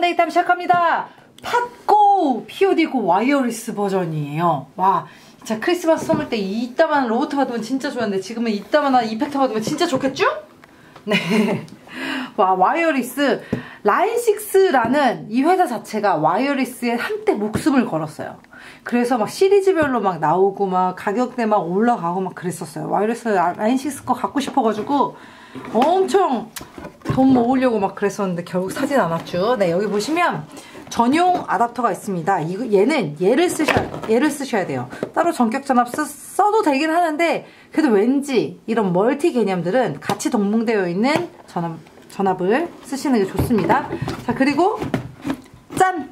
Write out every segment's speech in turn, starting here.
썬데이 타임 시작합니다. 팟고 POD 고 와이어리스 버전이에요. 와, 진짜 크리스마스 선물 때 이따만한 로봇 받으면 진짜 좋았는데 지금은 이따만한 이펙터 받으면 진짜 좋겠죠? 네. 와, 와이어리스 라인6라는 이 회사 자체가 와이어리스에 한때 목숨을 걸었어요. 그래서 막 시리즈별로 막 나오고 막 가격대 막 올라가고 막 그랬었어요. 와이어리스 라인6 거 갖고 싶어가지고 엄청 돈 모으려고 막 그랬었는데 결국 사진 않았죠. 네, 여기 보시면 전용 아답터가 있습니다. 얘는 얘를 쓰셔야 돼요. 따로 전격 전압 써도 되긴 하는데 그래도 왠지 이런 멀티 개념들은 같이 동봉되어 있는 전압을 쓰시는 게 좋습니다. 자, 그리고 짠!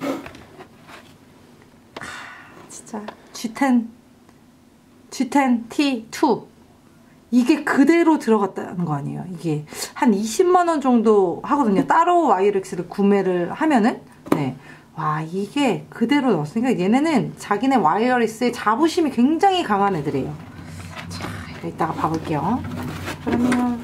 진짜 G10 T2 이게 그대로 들어갔다는 거 아니에요. 이게 한 20만원 정도 하거든요. 따로 와이어리스를 구매를 하면은. 네. 와, 이게 그대로 넣었으니까 얘네는 자기네 와이어리스의 자부심이 굉장히 강한 애들이에요. 자, 이따가 봐볼게요. 그러면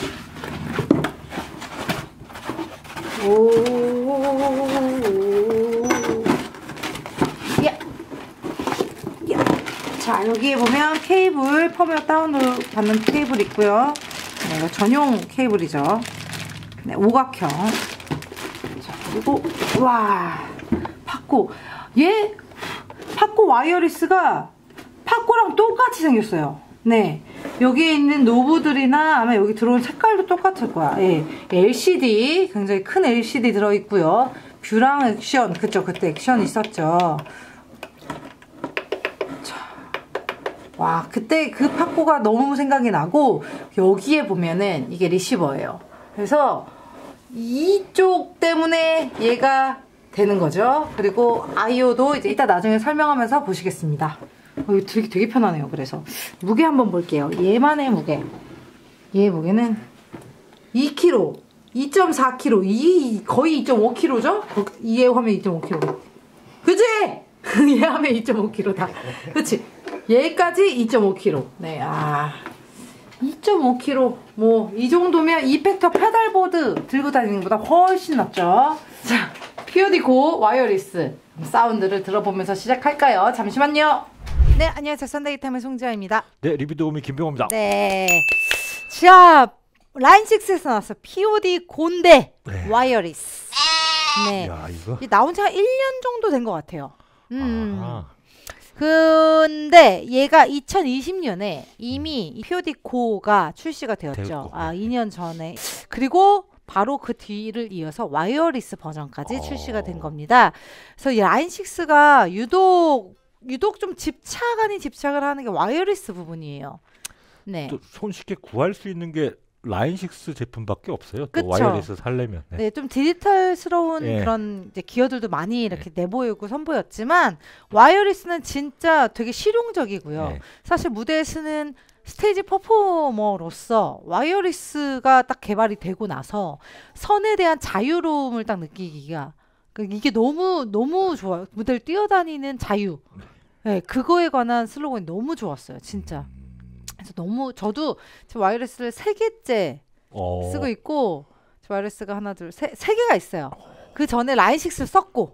자, 여기에 보면 케이블, 펌웨어 다운으로 받는 케이블 있고요. 네, 이거 전용 케이블이죠. 네, 오각형. 자, 그리고 와, 팟고. 얘 팟고 와이어리스가 팟고랑 똑같이 생겼어요. 네, 여기에 있는 노브들이나 아마 여기 들어온 색깔도 똑같을 거야. 예, LCD, 굉장히 큰 LCD 들어있고요. 뷰랑 액션, 그쵸, 그때 액션 있었죠. 와, 그때 그 팟고가 너무 생각이 나고, 여기에 보면은 이게 리시버예요. 그래서 이쪽 때문에 얘가 되는 거죠. 그리고 아이오도 이제 이따 나중에 설명하면서 보시겠습니다. 이거 되게 편하네요. 그래서 무게 한번 볼게요. 얘만의 무게. 얘 무게는 2kg, 2.4kg, 거의 2.5kg죠? 얘 하면 2.5kg. 그치? 얘 하면 2.5kg다. 그치? 얘까지 2.5kg. 네, 2.5kg. 뭐, 이 정도면 이펙터 페달보드 들고 다니는 것보다 훨씬 낫죠. 자, POD 고 와이어리스 사운드를 들어보면서 시작할까요? 잠시만요. 네, 안녕하세요. 썬데이 타임의 송지아입니다. 네, 리뷰 도우미 김병호입니다. 네. 자, 라인6에서 나왔어. POD 고인데 네. 와이어리스. 네. 야, 이거 나온 지 한 1년 정도 된 것 같아요. 근데 얘가 2020년에 이미 POD 고가 출시가 되었죠. 2년 전에. 그리고 바로 그 뒤를 이어서 와이어리스 버전까지 출시가 된 겁니다. 그래서 이 라인6가 유독 좀 집착을 하는 게 와이어리스 부분이에요. 네. 또 손쉽게 구할 수 있는 게 라인6 제품밖에 없어요. 또 그쵸? 와이어리스 살려면. 네. 네, 좀 디지털스러운 그런 이제 기어들도 많이 이렇게 내보이고 선보였지만 와이어리스는 진짜 되게 실용적이고요. 네. 사실 무대에 쓰는 스테이지 퍼포머로서 와이어리스가 딱 개발이 되고 나서 선에 대한 자유로움을 딱 느끼기가 이게 너무 좋아요. 무대를 뛰어다니는 자유. 네, 그거에 관한 슬로건이 너무 좋았어요. 진짜. 그래서 저도 제 와이어리스를 3개째 쓰고 있고, 제 와이어리스가 하나, 둘, 세 개가 있어요. 그 전에 라인6를 썼고,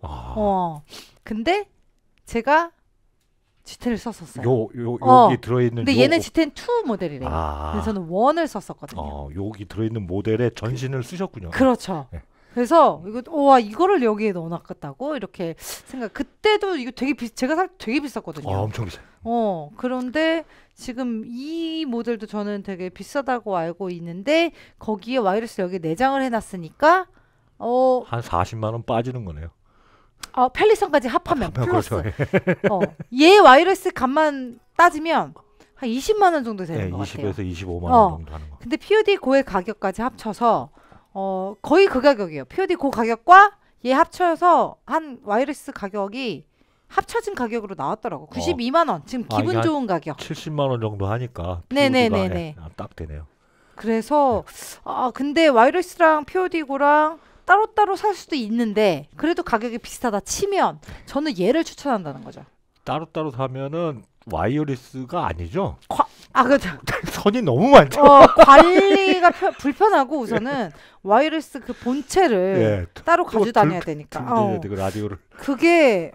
근데 제가 G10을 썼었어요. 여기 들어있는. 근데 얘는 G10 2 모델이래요. 그래서 저는 1을 썼었거든요. 여기 들어있는 모델에 전신을 쓰셨군요. 그렇죠. 네. 그래서 이거를 여기에 넣어놨겠다고 이렇게 그때도 이거 제가 살 때 되게 비쌌거든요. 엄청 비싸요. 그런데 지금 이 모델도 저는 되게 비싸다고 알고 있는데 거기에 와이어리스 여기 내장을 해놨으니까 한 40만 원 빠지는 거네요. 편리성까지 합하면 플러스. 그렇죠. 얘 와이어리스 값만 따지면 한 20만 원 정도 되는 것 같아요. 20에서 25만 원 정도 하는 거. 근데 POD 고의 가격까지 합쳐서 거의 그 가격이에요. POD 고 가격과 얘 합쳐서 한 와이어리스 가격이 합쳐진 가격으로 나왔더라고. 92만 원. 지금 기분 좋은 가격. 70만 원 정도 하니까 네네네네. 딱 되네요. 그래서 근데 와이어리스랑 POD 고랑 따로따로 살 수도 있는데 그래도 가격이 비슷하다 치면 저는 얘를 추천한다는 거죠. 따로따로 사면은 와이어리스가 아니죠? 그렇죠. 선이 너무 많죠. 관리가 불편하고 우선은 와이어리스 그 본체를 따로 가지고 다녀야 되니까. 그 라디오를. 그게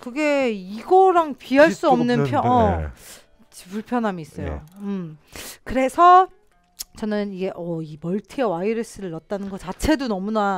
이거랑 비할 수 없는 불편함이 있어요. 그래서 저는 이게 이 멀티어 와이어리스를 넣었다는 것 자체도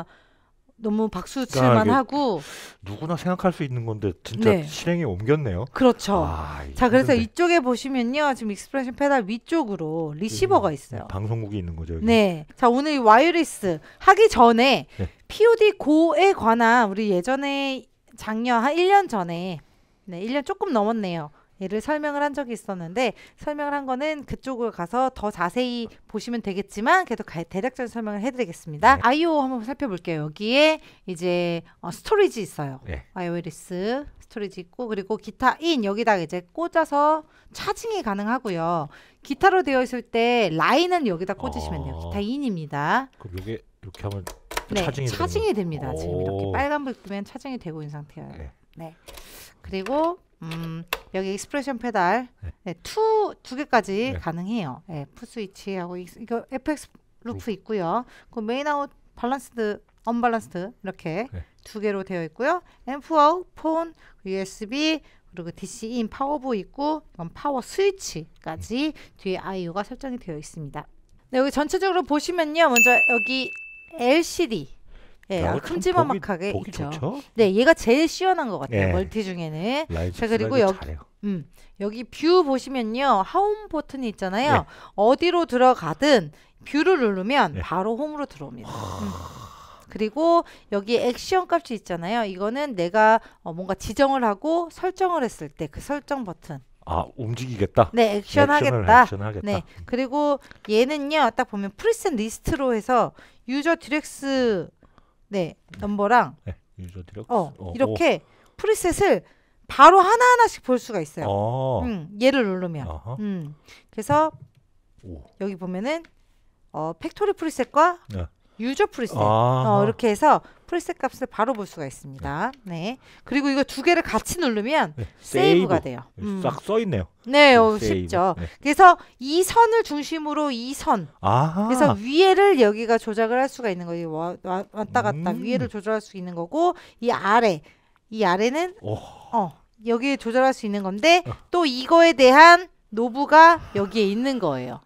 너무 박수 칠만 하고 누구나 생각할 수 있는 건데 진짜 실행에 옮겼네요. 그렇죠. 자, 그래서 이쪽에 보시면요. 지금 익스프레션 페달 위쪽으로 리시버가 있어요. 방송국이 있는 거죠. 여기. 네. 자, 오늘 이 와이어리스 하기 전에 POD 고에 관한 우리 예전에 작년 한 1년 전에 1년 조금 넘었네요. 얘를 설명을 한 적이 있었는데 설명을 한 거는 그쪽으로 가서 더 자세히 보시면 되겠지만 그래도 대략적인 설명을 해드리겠습니다. I/O 한번 살펴볼게요. 여기에 이제 스토리지 있어요. 와이어리스 스토리지 있고 그리고 기타 인 여기다가 이제 꽂아서 차징이 가능하고요. 기타로 되어 있을 때 라인은 여기다 꽂으시면 돼요. 기타 인입니다. 그럼 이게 이렇게 하면 차징이 됩니다. 지금 이렇게 빨간불 끄면 차징이 되고 있는 상태예요. 네. 그리고 여기 익스프레션 페달 두 개까지 가능해요. 풋 스위치하고 이거 FX 루프 있고요. 그 메인 아웃 밸런스드 언밸런스드 이렇게 두 개로 되어 있고요. 앰프 아웃 폰 USB 그리고 DC 인 파워보 있고 이건 파워 스위치까지 뒤에 I/O가 설정이 되어 있습니다. 네, 여기 전체적으로 보시면요. 먼저 여기 LCD 큼지막하게 있죠. 좋죠? 네, 얘가 제일 시원한 것 같아요. 멀티 중에는. 자, 그리고 여기 뷰 보시면요. 하움 버튼이 있잖아요. 어디로 들어가든 뷰를 누르면 바로 홈으로 들어옵니다. 그리고 여기 액션 값이 있잖아요. 이거는 내가 뭔가 지정을 하고 설정을 했을 때 그 설정 버튼. 움직이겠다. 네, 액션 하겠다. 네, 그리고 얘는요. 딱 보면 프리셋 리스트로 해서 유저 디렉스 넘버랑 유저 디렉스 이렇게 프리셋을 바로 하나하나씩 볼 수가 있어요. 얘를 누르면. 그래서 여기 보면은 팩토리 프리셋과 유저 프리셋 이렇게 해서 프리셋 값을 바로 볼 수가 있습니다. 네. 그리고 이거 두 개를 같이 누르면 세이브가 돼요. 싹 써 있네요. 네, 쉽죠. 그래서 이 선을 중심으로 이 선. 그래서 위에를 여기가 조작을 할 수가 있는 거예요. 왔다 갔다 위에를 조절할 수 있는 거고 이 아래는 여기 조절할 수 있는 건데 또 이거에 대한 노브가 여기에 있는 거예요.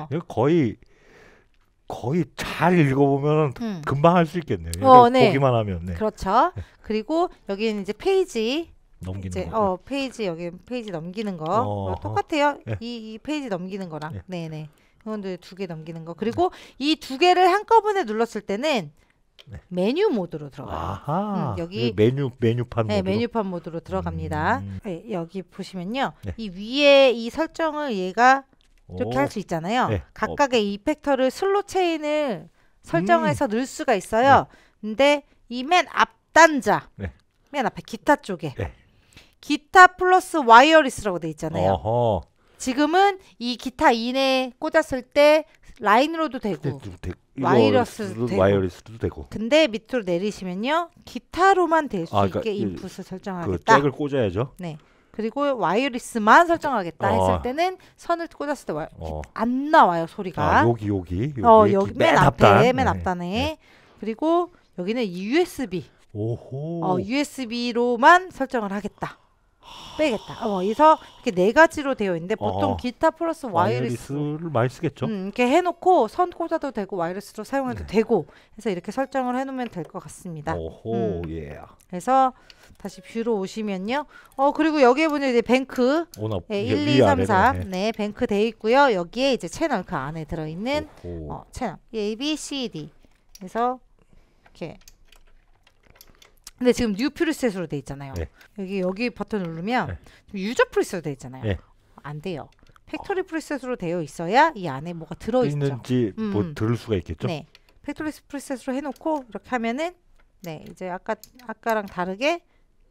거의 잘 읽어보면 금방 할 수 있겠네요. 보기만 하면. 그렇죠. 그리고 여기는 이제 페이지 넘기는 거. 페이지 여기 페이지 넘기는 거 똑같아요. 이 페이지 넘기는 거랑. 네네. 이건도 두 개 넘기는 거. 그리고 이 두 개를 한꺼번에 눌렀을 때는 메뉴 모드로 들어가요. 여기 메뉴판 모드로. 메뉴판 모드로 들어갑니다. 여기 보시면요. 이 위에 이 설정을 얘가 이렇게 할 수 있잖아요. 각각의 이펙터를 슬롯 체인을 설정해서 넣을 수가 있어요. 근데 이 맨 앞 단자, 맨 앞에 기타 쪽에 기타 플러스 와이어리스라고 돼 있잖아요. 지금은 이 기타 인에 꽂았을 때 라인으로도 되고 와이어리스도 되고. 근데 밑으로 내리시면요. 기타로만 될 수 있게 인풋을 설정하겠다. 잭을 꽂아야죠. 네. 그리고 와이어리스만 설정하겠다 했을 때는 선을 꽂았을 때 안 나와요 소리가. 여기 맨 앞단에. 그리고 여기는 USB. USB로만 설정을 하겠다. 빼겠다. 그래서 이렇게 네 가지로 되어 있는데 보통 기타 플러스 와이어리스를 많이 쓰겠죠. 이렇게 해놓고 선 꽂아도 되고 와이어리스로 사용해도 되고 해서 이렇게 설정을 해놓으면 될 것 같습니다. 그래서 다시 뷰로 오시면요. 그리고 여기에 보면 이제 뱅크 1, 2, 3, 4 뱅크 돼 있고요. 여기에 이제 채널 그 안에 들어있는 채널 A, B, C, D 그래서 이렇게 근데 지금 뉴 프리셋으로 돼 있잖아요. 여기 버튼 누르면 유저 프리셋으로 돼 있잖아요. 안 돼요. 팩토리 프리셋으로 되어 있어야 이 안에 뭐가 들어있죠. 있는지 뭐 들을 수가 있겠죠. 네, 팩토리 프리셋으로 해놓고 이렇게 하면은 이제 아까랑 다르게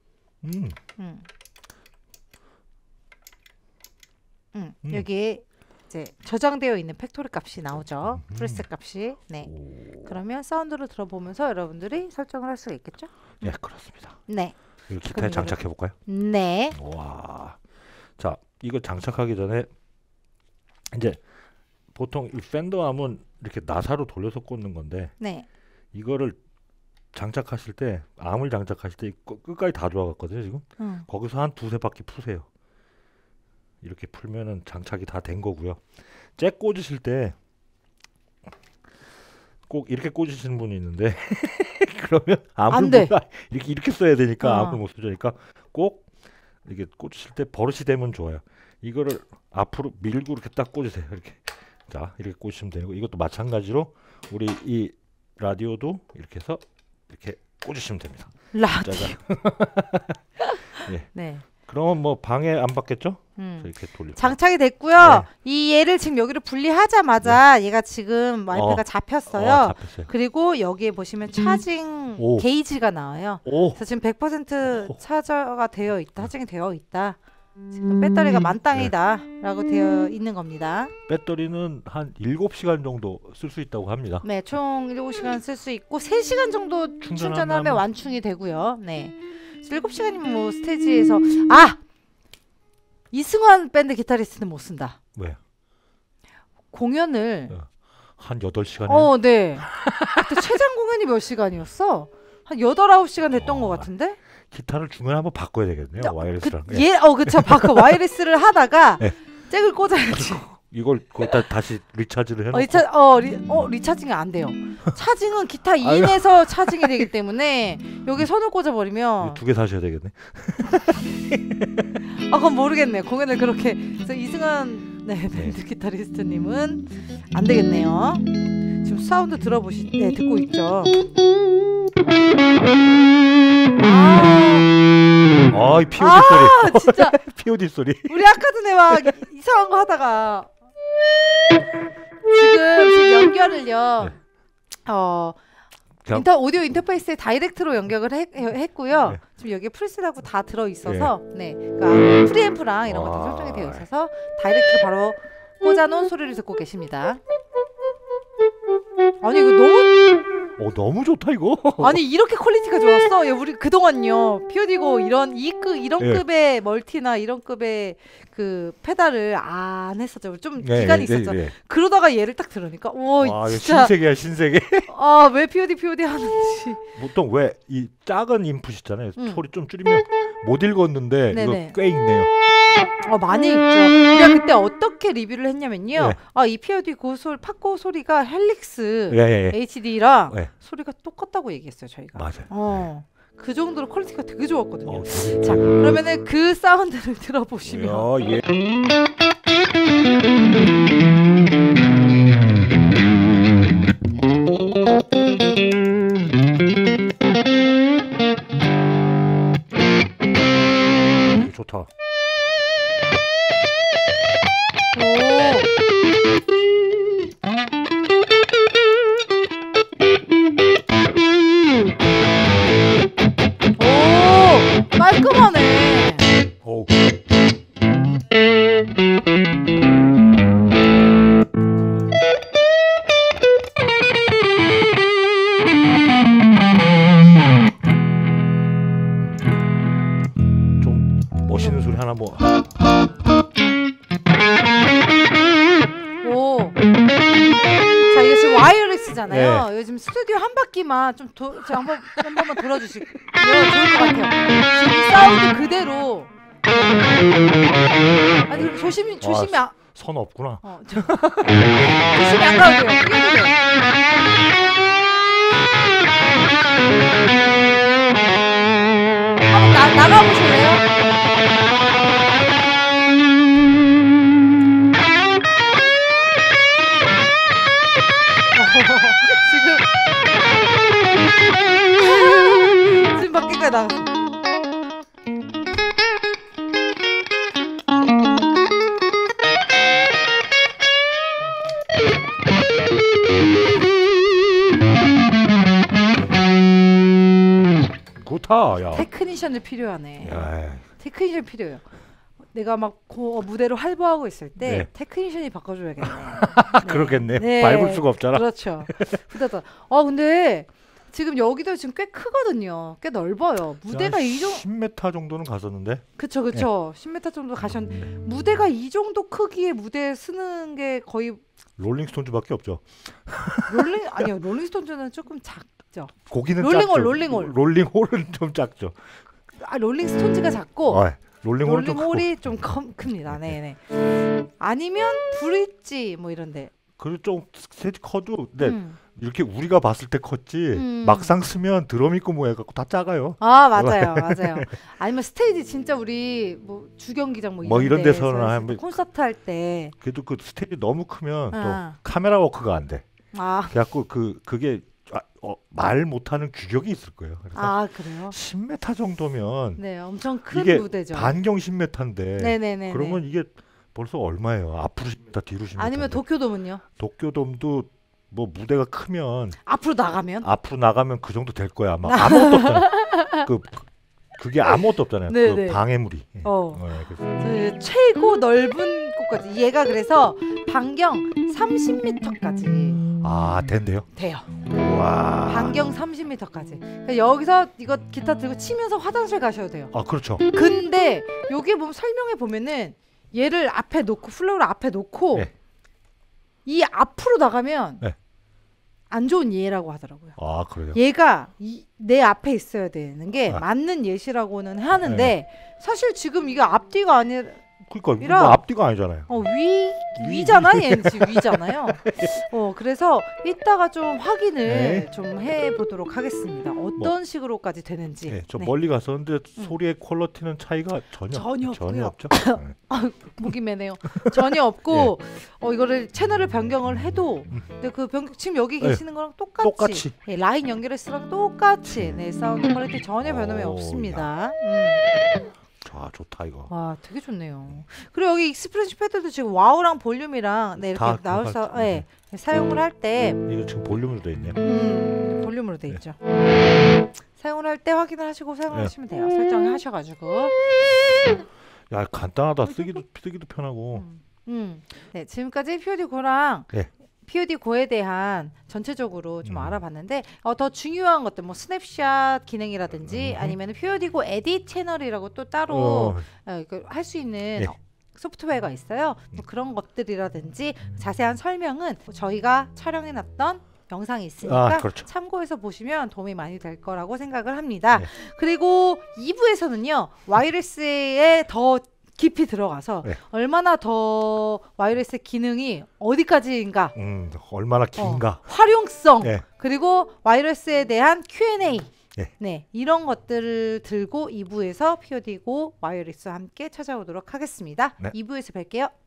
여기에 이제 저장되어 있는 팩토리 값이 나오죠. 프리셋 값이. 그러면 사운드를 들어보면서 여러분들이 설정을 할 수가 있겠죠. 네, 그렇습니다. 네. 기타에 장착해 볼까요? 네. 와. 자, 이거 장착하기 전에 이제 보통 이 팬더 암은 이렇게 나사로 돌려서 꽂는 건데 네. 이거를 장착하실 때 암을 장착하실 때 끝까지 다 들어갔거든요 지금. 거기서 한 두세 바퀴 푸세요. 이렇게 풀면은 장착이 다 된 거고요. 잭 꽂으실 때 꼭 이렇게 꽂으시는 분이 있는데 그러면 암을 이렇게 써야 되니까 암을 못 쓰니까 꼭 이렇게 꽂으실 때 버릇이 되면 좋아요. 이거를 앞으로 밀고 이렇게 딱 꽂으세요. 이렇게 자 이렇게 꽂으시면 되고 이것도 마찬가지로 우리 이 라디오도 이렇게 해서 이렇게 꽂으시면 됩니다. 라디오. 예. 네. 그러면 뭐 방해 안 받겠죠? 이렇게 돌리고. 장착이 됐고요. 이 얘를 지금 여기를 분리하자마자 얘가 지금 와이프가 잡혔어요. 그리고 여기에 보시면 차징 게이지가 나와요. 그래서 지금 100% 차저가 되어 있다. 차징이 되어 있다. 지금 배터리가 만땅이다 라고 되어 있는 겁니다. 배터리는 한 7시간 정도 쓸 수 있다고 합니다. 네, 총 7시간 쓸 수 있고 3시간 정도 충전하면 완충이 되고요. 네, 7시간이면 뭐 스테이지에서 이승환 밴드 기타리스트는 못 쓴다. 왜? 공연을 한 8시간 네. 그때 최장 공연이 몇 시간이었어? 한 8, 9시간 됐던 것 같은데? 기타를 중간에 한번 바꿔야 되겠네요. 와이어리스랑. 그쵸. 바꿔 와이어리스를 하다가 잭을 꽂아야지. 이걸 거기다 다시 리차지를 해놓고 리차징이 안 돼요. 차징은 기타 2인에서 차징이 되기 때문에 여기 선을 꽂아버리면 2개 사셔야 되겠네. 그건 모르겠네요. 공연을 그렇게. 그래서 이승환 밴드 기타리스트님은 안 되겠네요. 지금 사운드 듣고 있죠. 이 POD 소리. 진짜 POD 소리. 우리 아까 전에 막 이상한 거 하다가 지금 연결을요. 오디오 인터페이스에 다이렉트로 연결을 했고요. 지금 여기에 프리셋하고 다 들어 있어서 그러니까 프리앰프랑 이런 것도 설정이 되어 있어서 다이렉트로 바로 꽂아놓은 소리를 듣고 계십니다. 아니 이거 너무 좋다 이거. 아니 이렇게 퀄리티가 좋았어? 우리 그동안요 POD고 이런 급의 멀티나 이런 급의 그 페달을 안 했었죠. 좀 기간이 있었죠. 그러다가 얘를 딱 들으니까 진짜 신세계야 신세계. 왜 POD 하는지. 보통 왜 이 작은 인풋 있잖아요. 소리 좀 줄이면 못 읽었는데 이거 꽤 읽네요. 많이 있죠. 우리가 그때 어떻게 리뷰를 했냐면요. 이 POD 팟고 소리가 헬릭스 HD랑 소리가 똑같다고 얘기했어요. 저희가. 맞아요. 그 정도로 퀄리티가 되게 좋았거든요. 자, 그러면은 그 사운드를 들어보시면 좋다. 깔끔하네. 좀 멋있는 소리 하나 뭐. 자, 이게 지금 와이어리스잖아요. 요즘 스튜디오 한 바퀴만 좀 한 번만 돌아주시면 좋을 것 같아요. 지금 이 사운드 그대로. 아니 조심히 선 없구나. 조심히 안 가도 돼요. 뛰어도 돼요. 한번 나가보실래요? 지금 밖에까지 나갔어. 좋다. 테크니션이 필요하네. 테크니션 필요해요. 내가 막 무대로 활보하고 있을 때 테크니션이 바꿔줘야겠네. 그렇겠네. 밟을 수가 없잖아. 그렇죠. 근데 지금 여기도 지금 꽤 크거든요. 꽤 넓어요. 무대가 이 정도 10m 정도는 갔었는데. 그쵸. 10m 정도 가셨는데 무대가 이 정도 크기의 무대에 쓰는 게 거의 롤링스톤즈밖에 없죠. 아니요. 롤링스톤즈는 조금 작죠. 고기는 롤링홀, 작죠. 롤링홀은 좀 작죠. 롤링스톤즈가 작고 롤링홀이 좀 큽니다. 네네. 아니면 브릿지 뭐 이런데. 그리고 좀 스테이지 커도 이렇게 우리가 봤을 때 컸지 막상 쓰면 드럼 있고 뭐 해갖고 다 작아요. 아 맞아요. 아니면 스테이지 진짜 우리 뭐 주경기장 뭐 이런 데서는 하면 콘서트 할 때 그래도 그 스테이지 너무 크면 또 카메라 워크가 안 돼. 그래갖고 그게 말 못하는 규격이 있을 거예요. 그래서 그래요? 10m 정도면 네, 엄청 큰 이게 무대죠. 반경 10m인데 네네네. 그러면 이게 벌써 얼마예요? 앞으로 10m, 뒤로 10m. 아니면 도쿄돔은요? 도쿄돔도 뭐 무대가 크면 앞으로 나가면 그 정도 될 거야. 아마 아무것도 없잖아요. 그게 아무것도 없잖아요. 그 방해물이. 그래서 최고 넓은 곳까지 얘가 그래서 반경 30m까지 된대요? 돼요. 와. 반경 30m까지. 그러니까 여기서 이거 기타 들고 치면서 화장실 가셔도 돼요. 그렇죠. 근데 여기 보면 설명해 보면은 얘를 앞에 놓고 플로어를 앞에 놓고 이 앞으로 나가면 안 좋은 예라고 하더라고요. 그래요? 얘가 내 앞에 있어야 되는 게 맞는 예시라고는 하는데 사실 지금 이게 앞뒤가 아니라 그러니까 뭐 앞뒤가 아니잖아요. 위잖아. 얘는 지금 위잖아요. 그래서 이따가 좀 확인을 좀 해보도록 하겠습니다. 어떤 식으로까지 되는지. 저 멀리 갔었는데 소리의 퀄리티는 차이가 전혀 없죠. 목이 매네요. 전혀 없고 이거를 채널을 변경을 해도 근데 그 지금 여기 계시는 거랑 똑같이. 라인 연결했을 랑 똑같이 사운드 퀄리티 전혀 변함이 없습니다. 좋다 이거. 와 되게 좋네요. 그리고 여기 익스프레시 패드도 지금 와우랑 볼륨이랑 이렇게 나와서 사용을 할 때 이거 지금 볼륨으로 돼 있네요. 볼륨으로 돼 있죠. 사용을 할 때 확인을 하시고 사용을 하시면 돼요. 설정하셔가지고. 야 간단하다. 쓰기도 편하고. 네 지금까지 POD 고랑 POD 고에 대한 전체적으로 좀 알아봤는데 더 중요한 것들 뭐 스냅샷 기능이라든지 아니면 POD 고 에딧 채널이라고 또 따로 할 수 있는 소프트웨어가 있어요. 뭐 그런 것들이라든지 자세한 설명은 저희가 촬영해놨던 영상이 있으니까 참고해서 보시면 도움이 많이 될 거라고 생각을 합니다. 그리고 2부에서는요 와이어리스에 더 깊이 들어가서 얼마나 더 와이어리스 기능이 어디까지인가 얼마나 긴가 활용성 그리고 와이어리스에 대한 Q&A 이런 것들을 들고 2부에서 POD 고 와이어리스와 함께 찾아오도록 하겠습니다. 2부에서 뵐게요.